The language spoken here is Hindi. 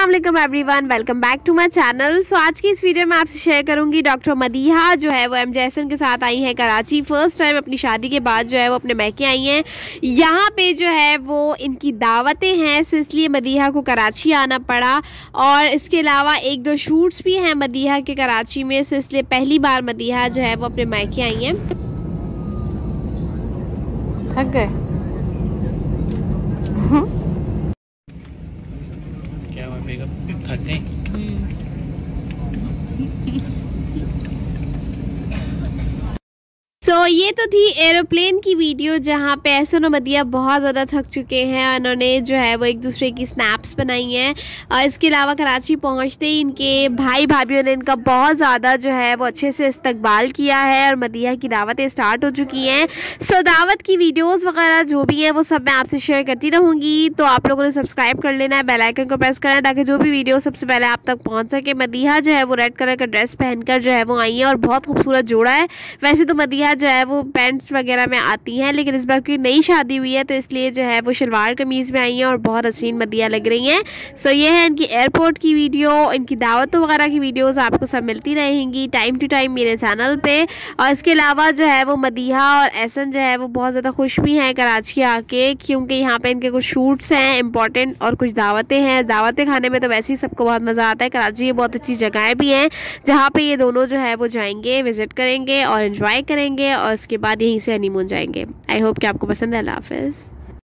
अस्सलाम everyone, welcome back to my channel. So आज की इस वीडियो में आपसे शेयर करूंगी डॉक्टर मदीहा जो है वो एमजे हसन के साथ आई हैं कराची। फर्स्ट टाइम अपनी शादी के बाद जो है वो अपने मैके आई हैं। यहाँ पे जो है वो इनकी दावतें हैं, सो इसलिए मदीहा को कराची आना पड़ा। और इसके अलावा एक दो शूट्स भी हैं मदीहा के कराची में, सो इसलिए पहली बार मदीहा जो है वो अपने मैके आई हैं। थक गए? क्या हुआ बेगम, खाते हैं? सो ये तो थी एरोप्लेन की वीडियो जहाँ पे एहसन और मदीहा बहुत ज़्यादा थक चुके हैं। उन्होंने जो है वो एक दूसरे की स्नैप्स बनाई हैं। और इसके अलावा कराची पहुँचते ही इनके भाई भाभीयों ने इनका बहुत ज़्यादा जो है वो अच्छे से इस्तकबाल किया है और मदीहा की दावतें स्टार्ट हो चुकी हैं। सो दावत की वीडियोज़ वगैरह जो भी हैं वो सब मैं आपसे शेयर करती रहूँगी। तो आप लोगों ने सब्सक्राइब कर लेना है, बेल आइकन को प्रेस करना है ताकि जो भी वीडियो सबसे पहले आप तक पहुँच सके। मदीहा जो है वो रेड कलर का ड्रेस पहनकर जो है वो आई है और बहुत खूबसूरत जोड़ा है। वैसे तो मदीहा जो है वो पैंट्स वगैरह में आती हैं, लेकिन इस बार की नई शादी हुई है तो इसलिए जो है वो शलवार कमीज़ में आई हैं और बहुत हसीन मदीहा लग रही हैं। सो ये है इनकी एयरपोर्ट की वीडियो। इनकी दावतों वगैरह की वीडियोस आपको सब मिलती रहेंगी टाइम टू टाइम मेरे चैनल पे। और इसके अलावा जो है वो मदीहा और एहसन जो है वो बहुत ज़्यादा खुश भी हैं कराची आके, क्योंकि यहाँ पे इनके कुछ शूट्स हैं इंपॉर्टेंट और कुछ दावतें हैं। दावतें खाने में तो वैसे ही सबको बहुत मज़ा आता है। कराची में बहुत अच्छी जगहें भी हैं जहाँ पे ये दोनों जो है वो जाएंगे, विजिट करेंगे और एंजॉय करेंगे और उसके बाद यहीं से हनीमून जाएंगे। आई होप कि आपको पसंद है। अल्लाह हाफ़िज़।